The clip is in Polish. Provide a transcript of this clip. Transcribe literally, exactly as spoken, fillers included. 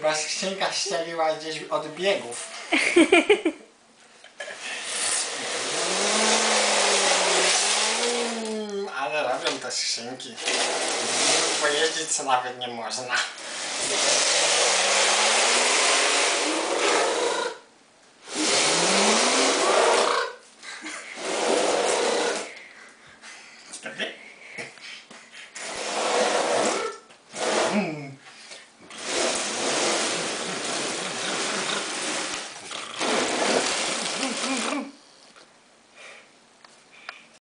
Chyba skrzynka ścieliła gdzieś od biegów. Ale robią te skrzynki. Pojeździć co nawet nie można.